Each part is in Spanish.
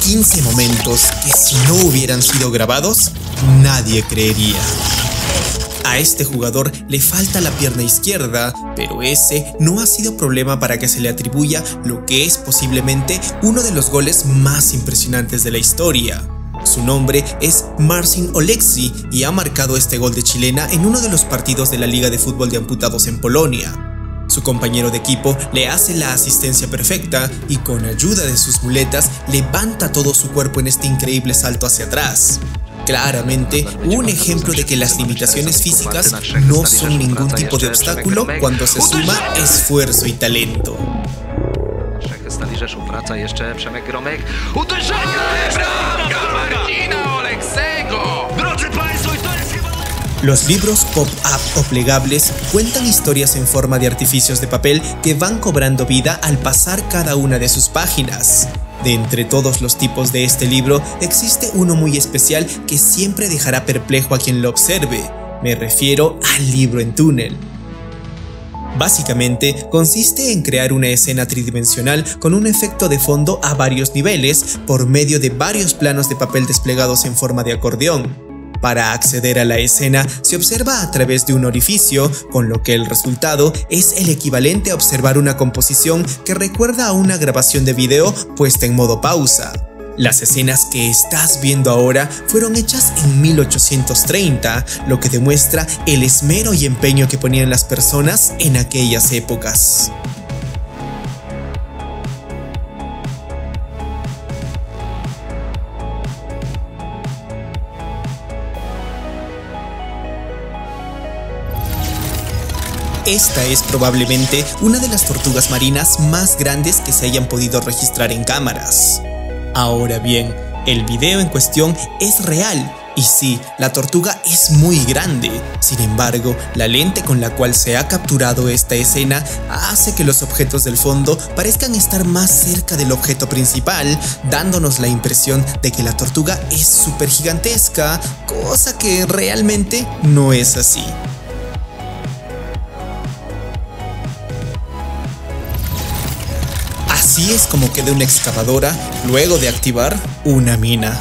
15 momentos que si no hubieran sido grabados, nadie creería. A este jugador le falta la pierna izquierda, pero ese no ha sido problema para que se le atribuya lo que es posiblemente uno de los goles más impresionantes de la historia. Su nombre es Marcin Oleksy y ha marcado este gol de chilena en uno de los partidos de la Liga de Fútbol de Amputados en Polonia. Su compañero de equipo le hace la asistencia perfecta y con ayuda de sus muletas levanta todo su cuerpo en este increíble salto hacia atrás. Claramente, un ejemplo de que las limitaciones físicas no son ningún tipo de obstáculo cuando se suma esfuerzo y talento. Los libros pop-up o plegables cuentan historias en forma de artificios de papel que van cobrando vida al pasar cada una de sus páginas. De entre todos los tipos de este libro, existe uno muy especial que siempre dejará perplejo a quien lo observe. Me refiero al libro en túnel. Básicamente, consiste en crear una escena tridimensional con un efecto de fondo a varios niveles por medio de varios planos de papel desplegados en forma de acordeón. Para acceder a la escena se observa a través de un orificio, con lo que el resultado es el equivalente a observar una composición que recuerda a una grabación de video puesta en modo pausa. Las escenas que estás viendo ahora fueron hechas en 1830, lo que demuestra el esmero y empeño que ponían las personas en aquellas épocas. Esta es probablemente una de las tortugas marinas más grandes que se hayan podido registrar en cámaras. Ahora bien, el video en cuestión es real, y sí, la tortuga es muy grande. Sin embargo, la lente con la cual se ha capturado esta escena hace que los objetos del fondo parezcan estar más cerca del objeto principal, dándonos la impresión de que la tortuga es súper gigantesca, cosa que realmente no es así. Así es como queda una excavadora luego de activar una mina.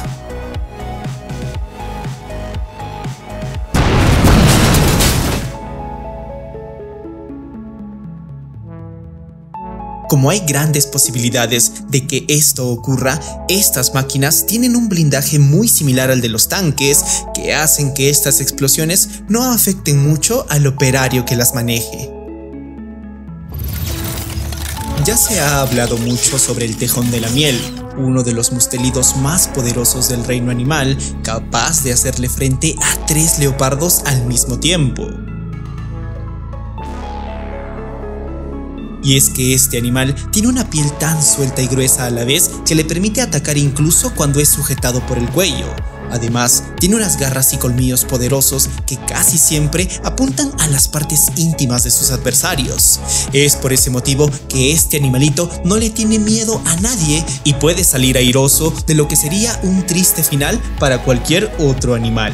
Como hay grandes posibilidades de que esto ocurra, estas máquinas tienen un blindaje muy similar al de los tanques, que hacen que estas explosiones no afecten mucho al operario que las maneje. Ya se ha hablado mucho sobre el tejón de la miel, uno de los mustelidos más poderosos del reino animal, capaz de hacerle frente a 3 leopardos al mismo tiempo. Y es que este animal tiene una piel tan suelta y gruesa a la vez que le permite atacar incluso cuando es sujetado por el cuello. Además, tiene unas garras y colmillos poderosos que casi siempre apuntan a las partes íntimas de sus adversarios. Es por ese motivo que este animalito no le tiene miedo a nadie y puede salir airoso de lo que sería un triste final para cualquier otro animal.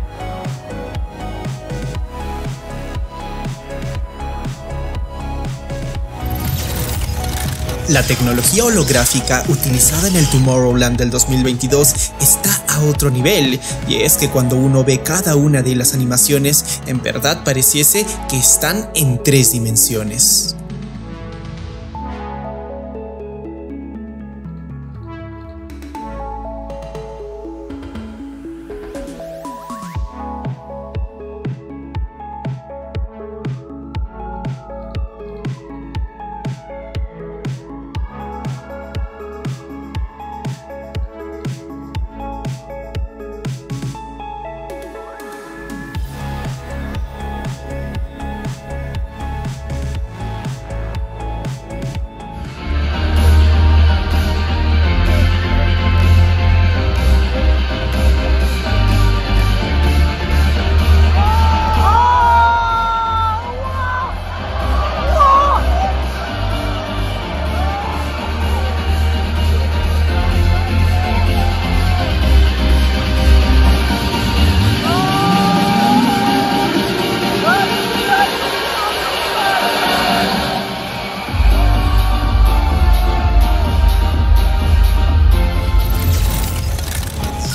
La tecnología holográfica utilizada en el Tomorrowland del 2022 está a otro nivel, y es que cuando uno ve cada una de las animaciones, en verdad pareciese que están en 3 dimensiones.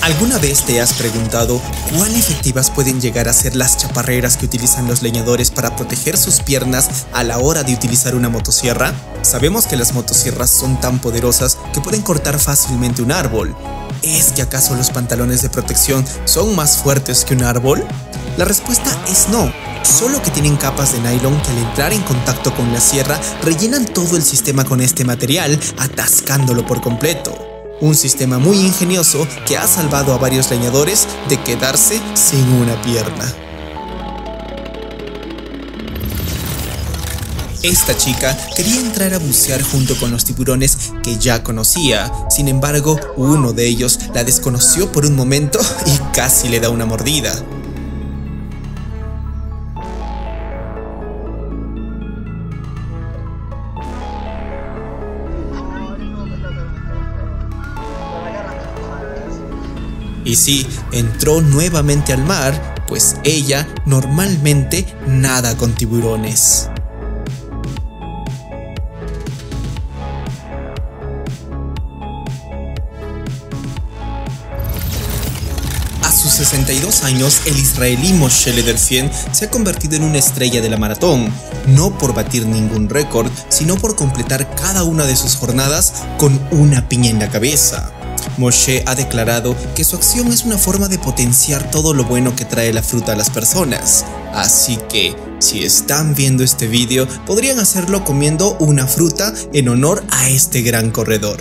¿Alguna vez te has preguntado cuán efectivas pueden llegar a ser las chaparreras que utilizan los leñadores para proteger sus piernas a la hora de utilizar una motosierra? Sabemos que las motosierras son tan poderosas que pueden cortar fácilmente un árbol. ¿Es que acaso los pantalones de protección son más fuertes que un árbol? La respuesta es no, solo que tienen capas de nylon que al entrar en contacto con la sierra rellenan todo el sistema con este material, atascándolo por completo. Un sistema muy ingenioso que ha salvado a varios leñadores de quedarse sin una pierna. Esta chica quería entrar a bucear junto con los tiburones que ya conocía, sin embargo, uno de ellos la desconoció por un momento y casi le da una mordida. Y sí, entró nuevamente al mar, pues ella normalmente nada con tiburones. A sus 62 años, el israelí Moshe Lederfield se ha convertido en una estrella de la maratón, no por batir ningún récord, sino por completar cada una de sus jornadas con una piña en la cabeza. Moshe ha declarado que su acción es una forma de potenciar todo lo bueno que trae la fruta a las personas. Así que, si están viendo este vídeo, podrían hacerlo comiendo una fruta en honor a este gran corredor.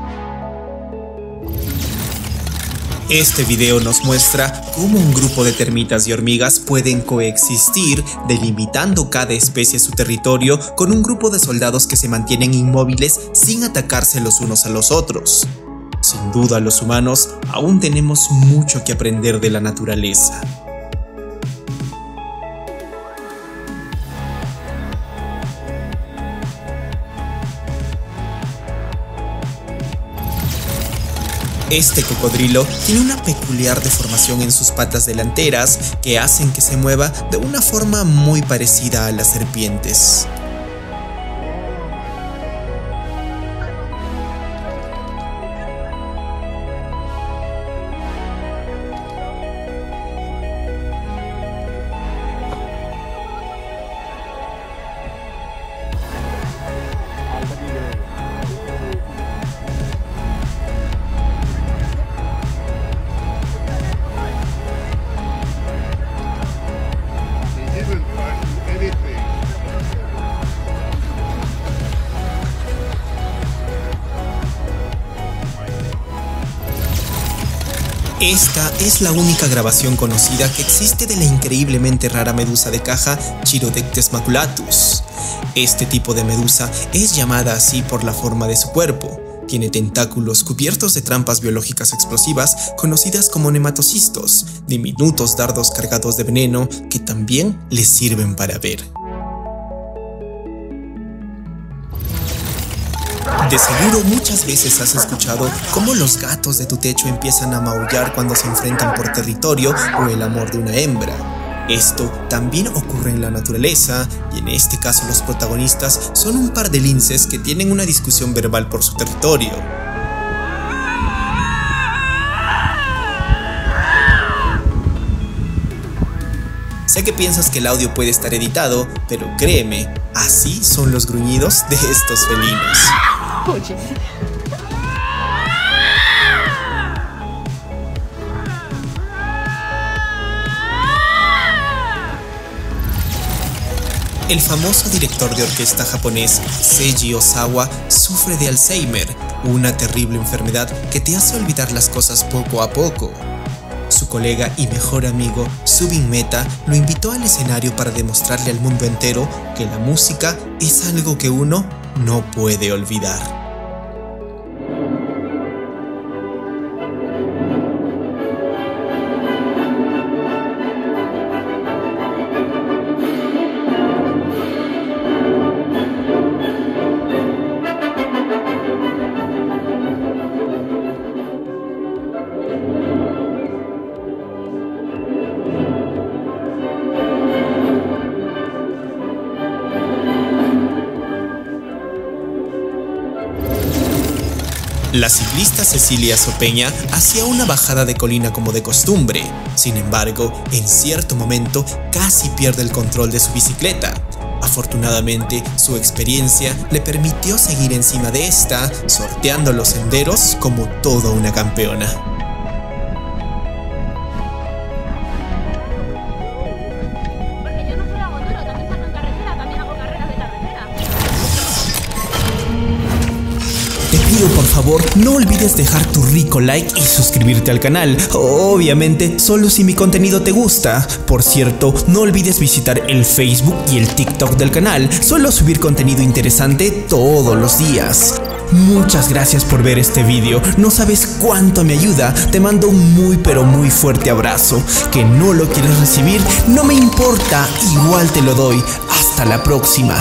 Este video nos muestra cómo un grupo de termitas y hormigas pueden coexistir, delimitando cada especie su territorio con un grupo de soldados que se mantienen inmóviles sin atacarse los unos a los otros. Sin duda, los humanos aún tenemos mucho que aprender de la naturaleza. Este cocodrilo tiene una peculiar deformación en sus patas delanteras que hacen que se mueva de una forma muy parecida a las serpientes. Esta es la única grabación conocida que existe de la increíblemente rara medusa de caja Chirodectes maculatus. Este tipo de medusa es llamada así por la forma de su cuerpo. Tiene tentáculos cubiertos de trampas biológicas explosivas conocidas como nematocistos, diminutos dardos cargados de veneno que también les sirven para ver. De seguro muchas veces has escuchado cómo los gatos de tu techo empiezan a maullar cuando se enfrentan por territorio o el amor de una hembra. Esto también ocurre en la naturaleza y en este caso los protagonistas son un par de linces que tienen una discusión verbal por su territorio. Sé que piensas que el audio puede estar editado, pero créeme, así son los gruñidos de estos felinos. Oye. El famoso director de orquesta japonés Seiji Ozawa sufre de Alzheimer, una terrible enfermedad que te hace olvidar las cosas poco a poco. Su colega y mejor amigo, Zubin Mehta, lo invitó al escenario para demostrarle al mundo entero que la música es algo que uno no puede olvidar. La ciclista Cecilia Sopeña hacía una bajada de colina como de costumbre. Sin embargo, en cierto momento casi pierde el control de su bicicleta. Afortunadamente, su experiencia le permitió seguir encima de esta, sorteando los senderos como toda una campeona. Por favor, no olvides dejar tu rico like y suscribirte al canal. Obviamente, solo si mi contenido te gusta. Por cierto, no olvides visitar el Facebook y el TikTok del canal. Suelo subir contenido interesante todos los días. Muchas gracias por ver este video. No sabes cuánto me ayuda. Te mando un muy pero muy fuerte abrazo. Que no lo quieres recibir, no me importa. Igual te lo doy. Hasta la próxima.